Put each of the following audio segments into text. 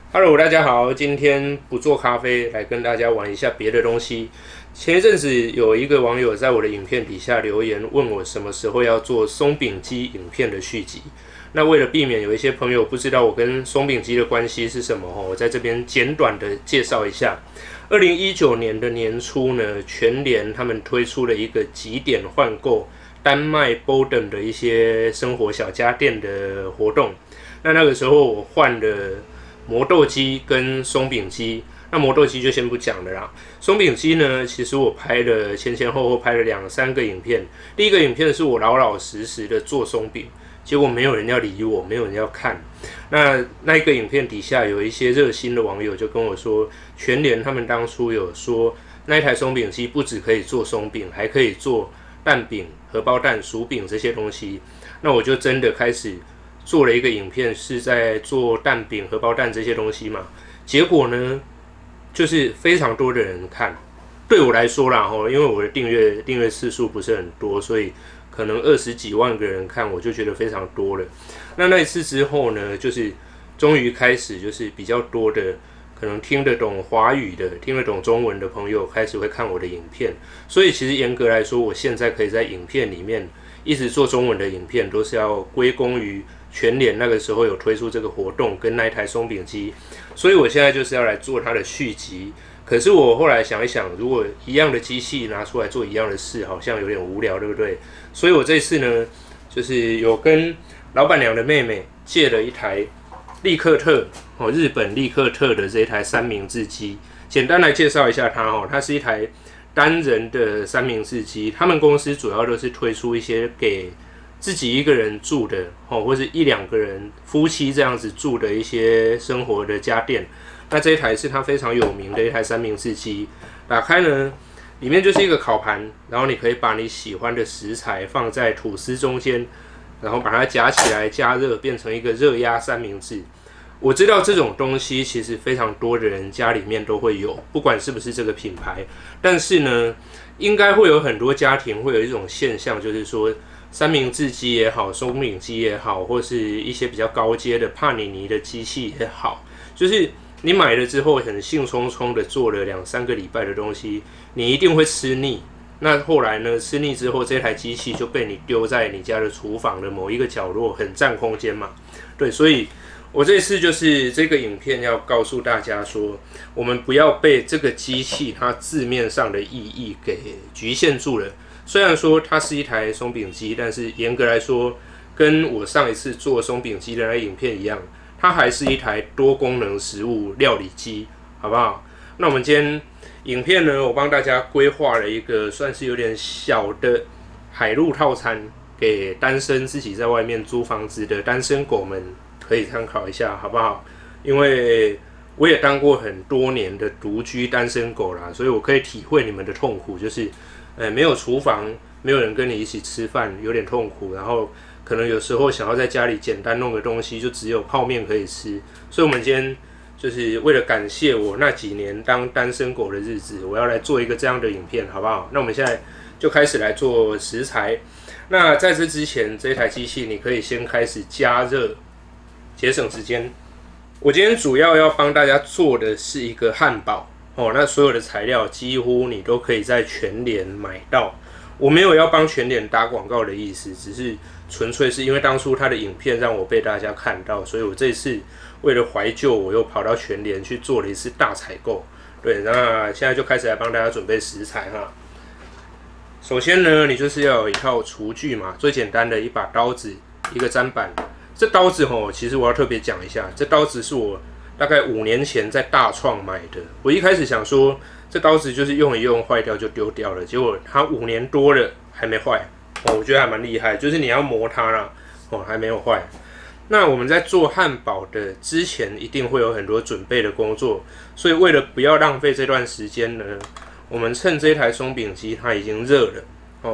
Hello，大家好，今天不做咖啡，来跟大家玩一下别的东西。前一阵子有一个网友在我的影片底下留言，问我什么时候要做松饼机影片的续集。那为了避免有一些朋友不知道我跟松饼机的关系是什么，我在这边简短的介绍一下。2019年的年初呢，全联他们推出了一个集点换购丹麦 Boden 的一些生活小家电的活动。那个时候我换了磨豆机跟松饼机，那磨豆机就先不讲了啦。松饼机呢，其实我拍了前后拍了2-3个影片。第一个影片是我老老实实的做松饼，结果没有人要理我，没有人要看。那一个影片底下有一些热心的网友就跟我说，全联他们当初有说那一台松饼机不只可以做松饼，还可以做蛋饼、荷包蛋、薯饼这些东西。那我就真的开始做了一个影片，是在做蛋饼、荷包蛋这些东西嘛。结果呢，就是非常多的人看。对我来说啦，因为我的订阅次数不是很多，所以可能20几万个人看，我就觉得非常多了。那一次之后呢，就是终于开始就是比较多的可能听得懂华语的、听得懂中文的朋友开始会看我的影片。所以其实严格来说，我现在可以在影片里面一直做中文的影片，都是要归功于全联那个时候有推出这个活动跟那一台松饼机，所以我现在就是要来做它的续集。可是我后来想一想，如果一样的机器拿出来做一样的事，好像有点无聊，对不对？所以我这次呢，就是有跟老板娘的妹妹借了一台利克特日本利克特的这一台三明治机。简单来介绍一下它它是一台单人的三明治机。他们公司主要都是推出一些给自己一个人住的或是1-2个人夫妻这样子住的一些生活的家电。那这一台是它非常有名的一台三明治机。打开呢，里面就是一个烤盘，然后你可以把你喜欢的食材放在吐司中间，然后把它夹起来加热，变成一个热压三明治。我知道这种东西其实非常多的人家里面都会有，不管是不是这个品牌。但是呢，应该会有很多家庭会有一种现象，就是说三明治机也好，松饼机也好，或是一些比较高阶的帕尼尼的机器也好，就是你买了之后很兴冲冲的做了2-3个礼拜的东西，你一定会吃腻。那后来呢，吃腻之后，这台机器就被你丢在你家的厨房的某一个角落，很占空间嘛。对，所以我这次就是这个影片要告诉大家说，我们不要被这个机器它字面上的意义给局限住了。虽然说它是一台松饼机，但是严格来说，跟我上一次做松饼机的那影片一样，它还是一台多功能食物料理机，好不好？那我们今天影片呢，我帮大家规划了一个算是有点小的海陆套餐，给单身自己在外面租房子的单身狗们可以参考一下，好不好？因为我也当过很多年的独居单身狗啦，所以我可以体会你们的痛苦，就是没有厨房，没有人跟你一起吃饭，有点痛苦。然后可能有时候想要在家里简单弄个东西，就只有泡面可以吃。所以我们今天就是为了感谢我那几年当单身狗的日子，我要来做一个这样的影片，好不好？那我们现在就开始来做食材。那在这之前，这台机器你可以先开始加热，节省时间。我今天主要帮大家做的是一个汉堡那所有的材料几乎你都可以在全联买到。我没有要帮全联打广告的意思，只是纯粹是因为当初他的影片让我被大家看到，所以我这次为了怀旧，我又跑到全联去做了一次大采购。对，那现在就开始来帮大家准备食材哈。首先呢，你就是要有一套厨具嘛，最简单的一把刀子，一个砧板。这刀子其实我要特别讲一下，这刀子是我大概5年前在大创买的。我一开始想说，这刀子就是用一用坏掉就丢掉了，结果它5年多了还没坏我觉得还蛮厉害。就是你要磨它啦还没有坏。那我们在做汉堡的之前，一定会有很多准备的工作，所以为了不要浪费这段时间呢，我们趁这台松饼机它已经热了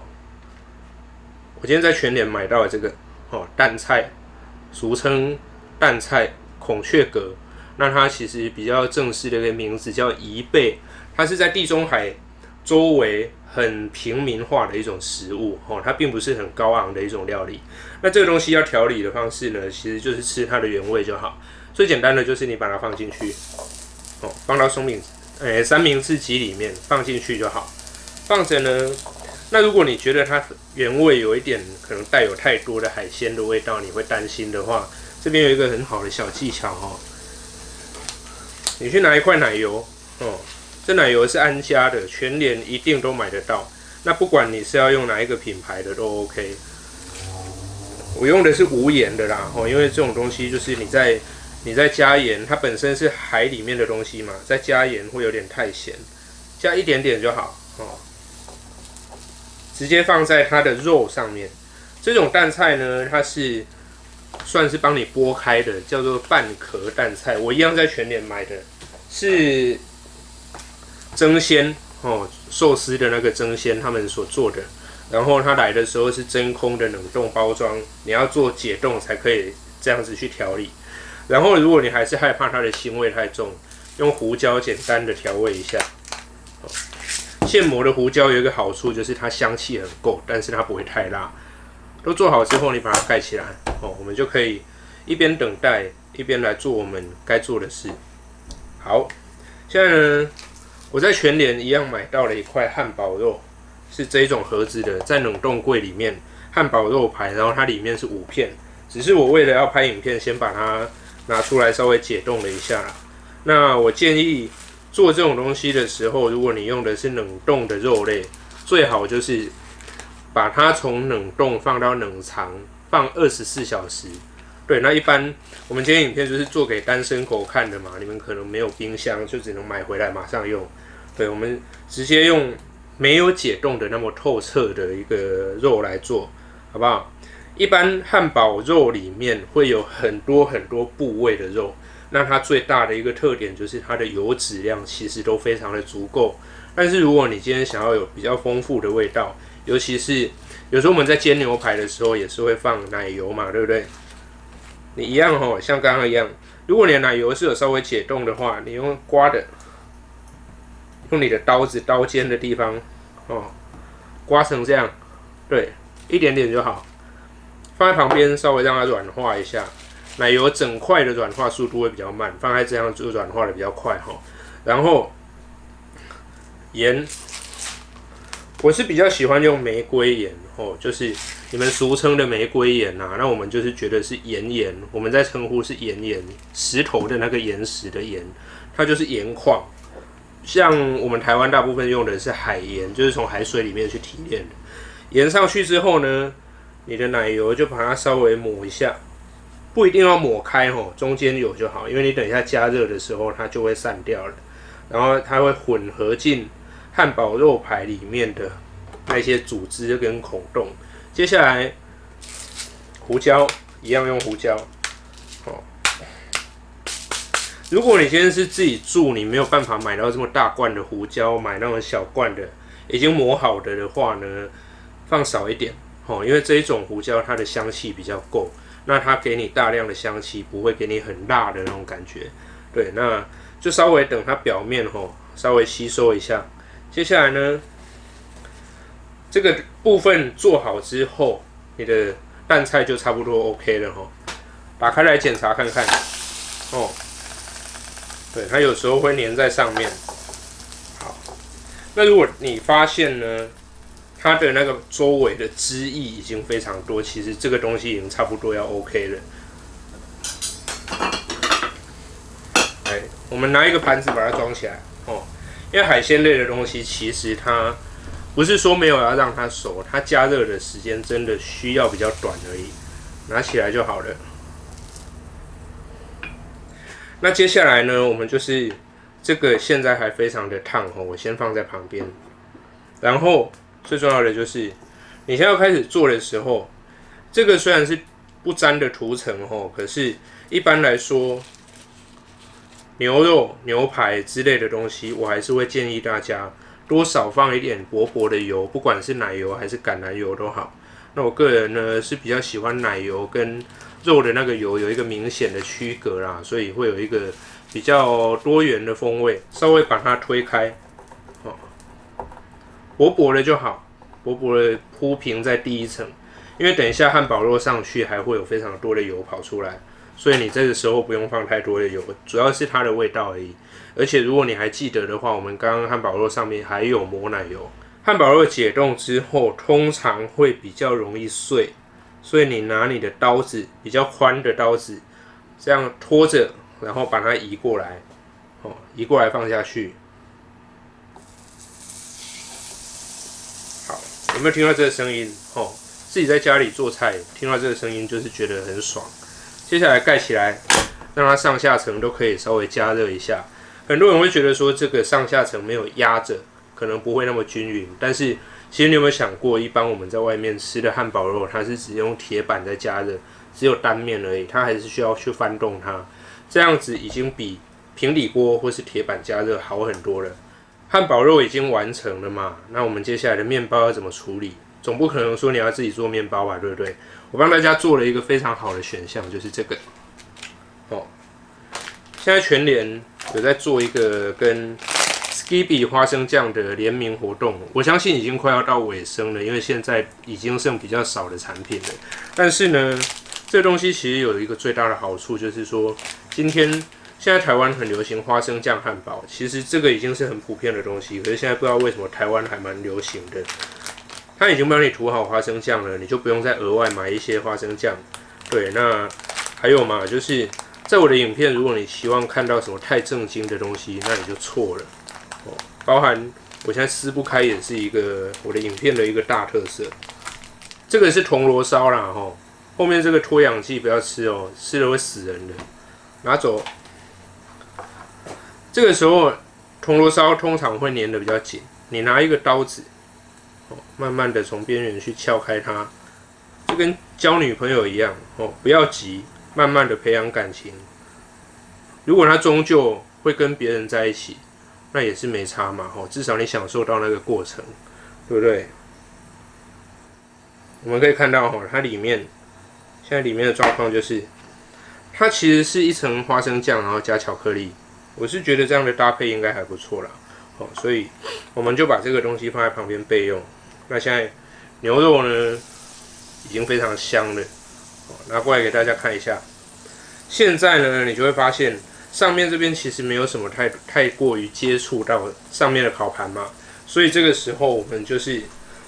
我今天在全联买到了这个蛋菜，俗称蛋菜孔雀蛤。那它其实比较正式的一个名字叫贻贝，它是在地中海周围很平民化的一种食物它并不是很高昂的一种料理。那这个东西要调理的方式呢，其实就是吃它的原味就好。 最简单的就是你把它放进去，放到三明治机里面放进去就好。放着呢，那如果你觉得它原味有一点可能带有太多的海鲜的味道，你会担心的话，这边有一个很好的小技巧哦。你去拿一块奶油这奶油是安佳的，全联一定都买得到。那不管你是要用哪一个品牌的都 OK。我用的是无盐的啦，因为这种东西就是你在加盐，它本身是海里面的东西嘛，再加盐会有点太咸，加一点点就好直接放在它的肉上面。这种蛋菜呢，它是算是帮你剥开的，叫做半壳蛋菜。我一样在全联买的，是蒸鲜寿司的那个蒸鲜他们所做的。然后它来的时候是真空的冷冻包装，你要做解冻才可以这样子去调理。然后如果你还是害怕它的腥味太重，用胡椒简单的调味一下。现磨的胡椒有一个好处就是它香气很够，但是它不会太辣。都做好之后，你把它盖起来我们就可以一边等待一边来做我们该做的事。好，现在呢，我在全联一样买到了一块汉堡肉。是这一种盒子的，在冷冻柜里面，汉堡肉排，然后它里面是5片。只是我为了要拍影片，先把它拿出来稍微解冻了一下啦。那我建议做这种东西的时候，如果你用的是冷冻的肉类，最好就是把它从冷冻放到冷藏，放24小时。对，那一般我们今天影片就是做给单身狗看的嘛，你们可能没有冰箱，就只能买回来马上用。对，我们直接用没有解冻的那么透彻的一个肉来做，好不好？一般汉堡肉里面会有很多部位的肉，那它最大的一个特点就是它的油脂量其实都非常的足够。但是如果你今天想要有比较丰富的味道，尤其是有时候我们在煎牛排的时候也是会放奶油嘛，对不对？你一样像刚刚一样，如果你的奶油是有稍微解冻的话，你用刮的。用你的刀尖的地方刮成这样，对，一点点就好，放在旁边稍微让它软化一下。奶油整块的软化速度会比较慢，放在这样就软化的比较快然后盐，我是比较喜欢用玫瑰盐就是你们俗称的玫瑰盐那我们就是觉得是盐，我们在称呼是盐，石头的那个岩石的盐，它就是盐矿。像我们台湾大部分用的是海盐，就是从海水里面去提炼的。盐上去之后呢，你的奶油就把它稍微抹一下，不一定要抹开中间有就好，因为你等一下加热的时候它就会散掉了，然后它会混合进汉堡肉排里面的那些组织跟孔洞。接下来胡椒一样用胡椒如果你今天是自己住，你没有办法买到这么大罐的胡椒，买那种小罐的已经磨好的话呢，放少一点因为这一种胡椒它的香气比较够，那它给你大量的香气，不会给你很辣的那种感觉。对，那就稍微等它表面稍微吸收一下。接下来呢，这个部分做好之后，你的蛋菜就差不多 OK 了打开来检查看看对，它有时候会粘在上面。好，那如果你发现呢，它的那个周围的汁液已经非常多，其实这个东西已经差不多要 OK 了。我们拿一个盘子把它装起来因为海鲜类的东西其实它不是说没有要让它熟，它加热的时间真的需要比较短而已，拿起来就好了。那接下来呢，我们就是这个现在还非常的烫我先放在旁边。然后最重要的就是，你现在要开始做的时候，这个虽然是不沾的涂层可是一般来说，牛肉、牛排之类的东西，我还是会建议大家多少放一点薄薄的油，不管是奶油还是橄榄油都好。那我个人呢是比较喜欢奶油跟肉的那个油有一个明显的区隔啦，所以会有一个比较多元的风味。稍微把它推开，薄薄的就好，薄薄的铺平在第一层，因为等一下汉堡肉上去还会有非常多的油跑出来， 所以你这个时候不用放太多的油，主要是它的味道而已。而且如果你还记得的话，我们刚刚汉堡肉上面还有抹奶油。汉堡肉解冻之后，通常会比较容易碎，所以你拿你的刀子，比较宽的刀子，这样拖着，然后把它移过来，移过来放下去。好，有没有听到这个声音？自己在家里做菜，听到这个声音就是觉得很爽。接下来盖起来，让它上下层都可以稍微加热一下。很多人会觉得说这个上下层没有压着，可能不会那么均匀。但是其实你有没有想过，一般我们在外面吃的汉堡肉，它是只用铁板在加热，只有单面而已，它还是需要去翻动它。这样子已经比平底锅或是铁板加热好很多了。汉堡肉已经完成了嘛，那我们接下来的面包要怎么处理？总不可能说你要自己做面包吧，对不对？我帮大家做了一个非常好的选项，就是这个。现在全联有在做一个跟 Skippy 花生酱的联名活动，我相信已经快要到尾声了，因为现在已经剩比较少的产品了。但是呢，这个东西其实有一个最大的好处，就是说现在台湾很流行花生酱汉堡，其实这个已经是很普遍的东西，可是现在不知道为什么台湾还蛮流行的。它已经帮你涂好花生酱了，你就不用再额外买一些花生酱。对，那还有嘛，就是在我的影片，如果你希望看到什么太正经的东西，那你就错了。包含我现在撕不开，也是一个我的影片的一个大特色。这个是铜锣烧啦，后面这个脱氧剂不要吃哦，吃了会死人的。拿走。这个时候铜锣烧通常会粘得比较紧，你拿一个刀子，慢慢的从边缘去撬开它，就跟交女朋友一样，不要急，慢慢的培养感情。如果他终究会跟别人在一起，那也是没差嘛，至少你享受到那个过程，对不对？我们可以看到，它现在里面的状况就是，它其实是一层花生酱，然后加巧克力。我是觉得这样的搭配应该还不错啦，所以我们就把这个东西放在旁边备用。那现在牛肉呢，已经非常香了，拿过来给大家看一下。现在呢，你就会发现上面这边其实没有什么太过于接触到上面的烤盘嘛，所以这个时候我们就是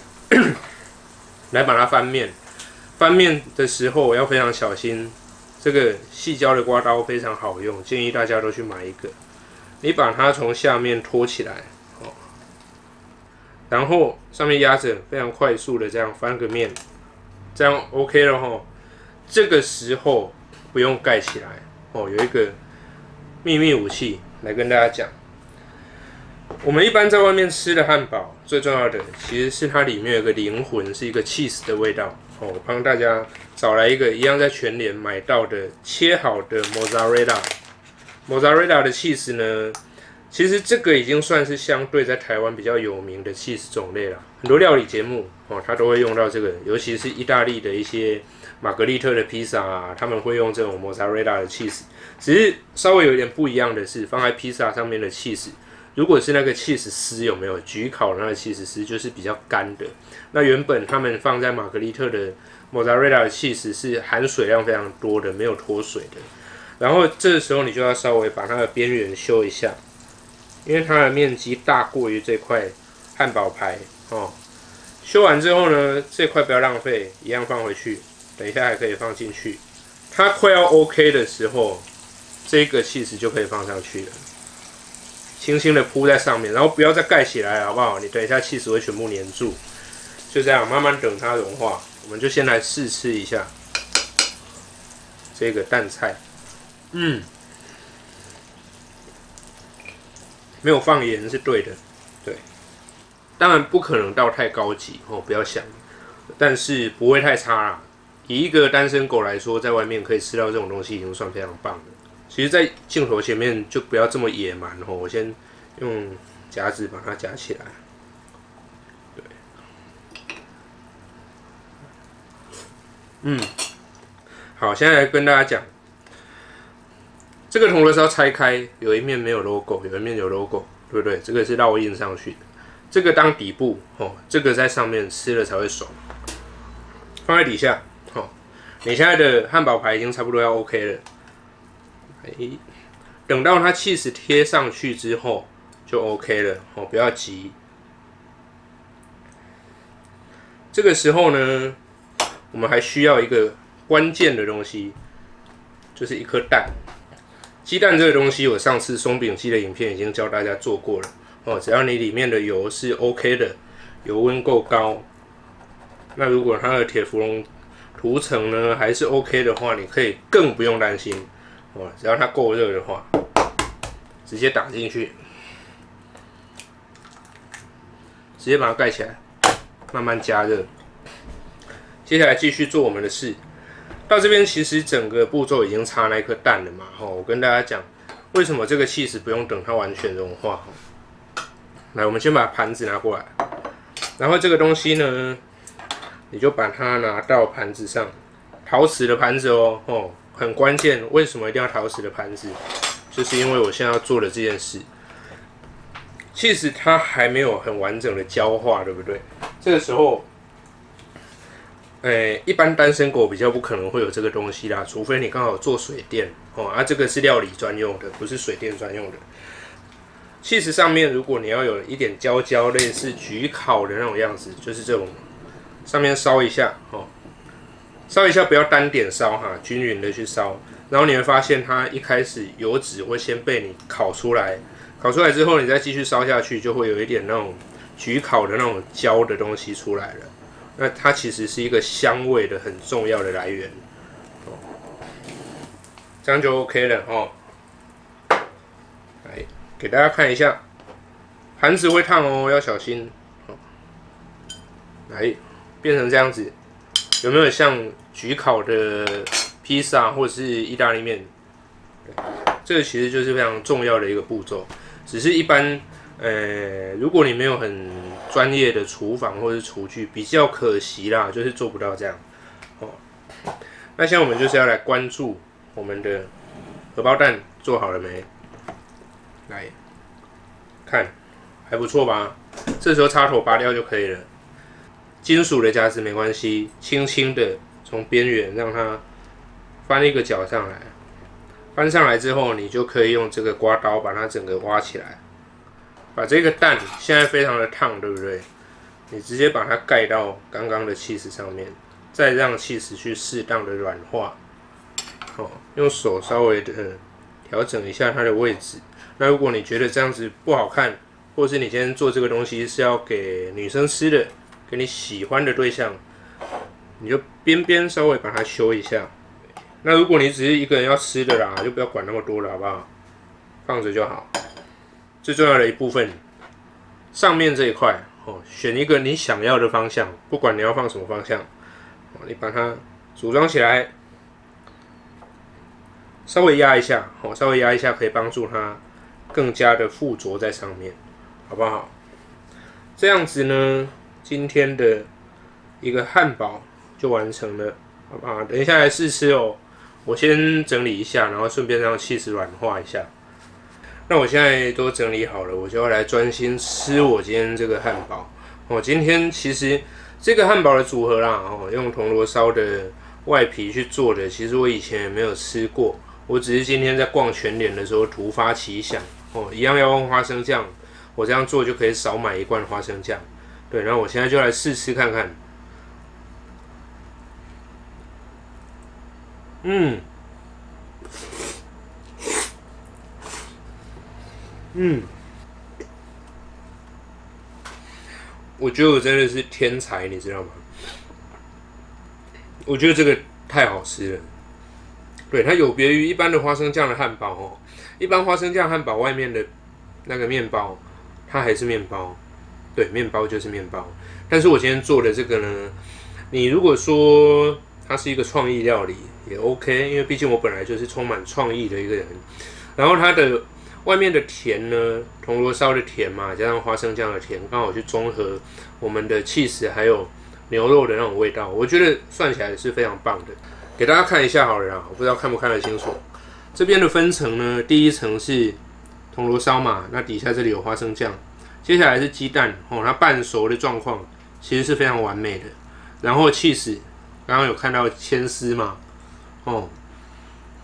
来把它翻面。翻面的时候要非常小心，这个细胶的刮刀非常好用，建议大家都去买一个。你把它从下面托起来，然后上面压着，非常快速的这样翻个面，这样 OK 了吼。这个时候不用盖起来有一个秘密武器来跟大家讲。我们一般在外面吃的汉堡，最重要的其实是它里面有个灵魂，是一个 cheese 的味道。我帮大家找来一个一样在全联买到的切好的 mozzarella 的 cheese 呢，其实这个已经算是相对在台湾比较有名的 cheese 种类了。很多料理节目它都会用到这个，尤其是意大利的一些玛格丽特的披萨啊，他们会用这种 mozzarella 的 cheese。只是稍微有点不一样的是，放在披萨上面的 cheese， 如果是那个 cheese 丝有没有焗烤的那个 cheese 丝，就是比较干的。那原本他们放在玛格丽特的 mozzarella 的 cheese 是含水量非常多的，没有脱水的。然后这个时候你就要稍微把它的边缘修一下，因为它的面积大过于这块汉堡排修完之后呢，这块不要浪费，一样放回去，等一下还可以放进去。它快要 OK 的时候，这个cheese就可以放上去了，轻轻的铺在上面，然后不要再盖起来，好不好？你等一下cheese会全部粘住。就这样慢慢等它融化，我们就先来试吃一下这个蛋菜。没有放盐是对的，对。当然不可能到太高级不要想，但是不会太差啦。以一个单身狗来说，在外面可以吃到这种东西已经算非常棒了。其实，在镜头前面就不要这么野蛮我先用夹子把它夹起来。好，现在来跟大家讲，这个铜锣烧拆开，有一面没有 logo， 有一面有 logo， 对不对？这个是烙印上去的，这个当底部这个在上面吃了才会爽。放在底下你现在的汉堡排已经差不多要 OK 了， 等到它cheese贴上去之后就 OK 了哦，不要急。这个时候呢，我们还需要一个关键的东西，就是一颗蛋。鸡蛋这个东西，我上次松饼机的影片已经教大家做过了哦。只要你里面的油是 OK 的，油温够高，那如果它的铁氟龙涂层呢还是 OK 的话，你可以更不用担心哦。只要它够热的话，直接打进去，直接把它盖起来，慢慢加热。接下来继续做我们的事。到这边其实整个步骤已经插那颗蛋了嘛，我跟大家讲为什么这个cheese不用等它完全融化。来，我们先把盘子拿过来，然后这个东西呢，你就把它拿到盘子上，陶瓷的盘子哦，很关键。为什么一定要陶瓷的盘子？就是因为我现在要做的这件事，cheese它还没有很完整的焦化，对不对？这个时候。一般单身狗比较不可能会有这个东西啦，除非你刚好做水电哦，这个是料理专用的，不是水电专用的。cheese上面如果你要有一点焦焦，类似焗烤的那种样子，就是这种，上面烧一下哦，烧一下不要单点烧哈，均匀的去烧，然后你会发现它一开始油脂会先被你烤出来，烤出来之后你再继续烧下去，就会有一点那种焗烤的那种焦的东西出来了。那它其实是一个香味的很重要的来源，这样就 OK 了哦。来给大家看一下，盘子会烫哦，要小心。来，变成这样子，有没有像焗烤的披萨或是意大利面？这个其实就是非常重要的一个步骤，只是一般。如果你没有很专业的厨房或是厨具，比较可惜啦，就是做不到这样。哦，那现在我们就是要来关注我们的荷包蛋做好了没？来看，还不错吧？这时候插头拔掉就可以了。金属的夹子没关系，轻轻的从边缘让它翻一个角上来，翻上来之后，你就可以用这个刮刀把它整个挖起来。把这个蛋现在非常的烫，对不对？你直接把它盖到刚刚的cheese上面，再让cheese去适当的软化。用手稍微的调整一下它的位置。那如果你觉得这样子不好看，或是你今天做这个东西是要给女生吃的，给你喜欢的对象，你就边边稍微把它修一下。那如果你只是一个人要吃的啦，就不要管那么多了，好不好？放着就好。最重要的一部分，上面这一块选一个你想要的方向，不管你要放什么方向，你把它组装起来，稍微压一下，稍微压一下可以帮助它更加的附着在上面，好不好？这样子呢，今天的一个汉堡就完成了，好不好？等一下来试吃哦，我先整理一下，然后顺便让cheese软化一下。那我现在都整理好了，我就要来专心吃我今天这个汉堡。今天其实这个汉堡的组合啦，用铜锣烧的外皮去做的，其实我以前也没有吃过，我只是今天在逛全联的时候突发奇想，一样要用花生酱，我这样做就可以少买一罐花生酱。对，然后我现在就来试吃看看。我觉得我真的是天才，你知道吗？我觉得这个太好吃了。对，它有别于一般的花生酱的汉堡一般花生酱汉堡外面的那个面包，它还是面包，对，面包就是面包。但是我今天做的这个呢，你如果说它是一个创意料理也 OK， 因为毕竟我本来就是充满创意的一个人。然后它的外面的甜呢，铜锣烧的甜嘛，加上花生酱的甜，刚好去中和我们的cheese还有牛肉的那种味道，我觉得算起来是非常棒的。给大家看一下好了啦，我不知道看不看得清楚。这边的分层呢，第一层是铜锣烧嘛，那底下这里有花生酱，接下来是鸡蛋它半熟的状况其实是非常完美的。然后cheese刚刚有看到牵丝嘛，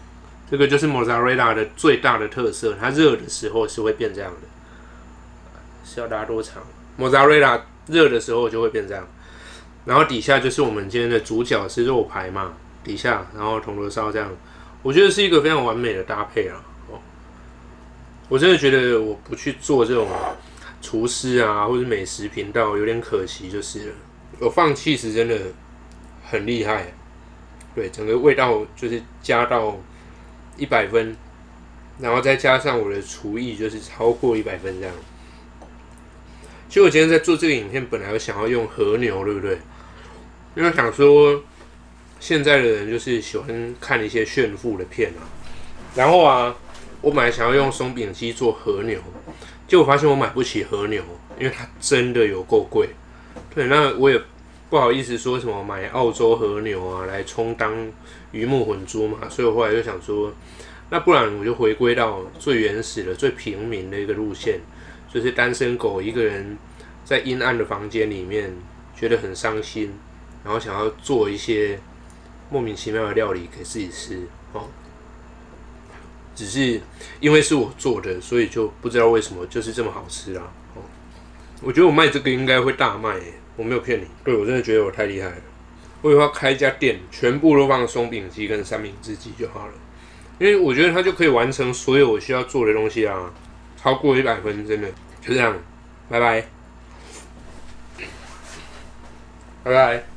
这个就是 mozzarella 的最大的特色，它热的时候是会变这样的。是要拉多长 ？mozzarella 热的时候就会变这样。然后底下就是我们今天的主角是肉排嘛，底下然后铜锣烧这样，我觉得是一个非常完美的搭配啊。我真的觉得我不去做这种厨师啊，或者美食频道有点可惜就是了。我放cheese真的很厉害，对，整个味道就是加到100分，然后再加上我的厨艺就是超过100分这样。其实我今天在做这个影片，本来有想要用和牛，对不对？因为想说现在的人就是喜欢看一些炫富的片啊，然后啊，我本来想要用松饼机做和牛，结果发现我买不起和牛，因为它真的有够贵。对，那我也不好意思说什么买澳洲和牛啊来充当鱼目混珠嘛，所以我后来就想说，那不然我就回归到最原始的、最平民的一个路线，就是单身狗一个人在阴暗的房间里面觉得很伤心，然后想要做一些莫名其妙的料理给自己吃哦。只是因为是我做的，所以就不知道为什么就是这么好吃啦。哦，我觉得我卖这个应该会大卖耶，我没有骗你。对，我真的觉得我太厉害了。我以后要开一家店，全部都放松饼机跟三明治机就好了，因为我觉得它就可以完成所有我需要做的东西啊，超过100分，真的就这样。拜拜，拜拜。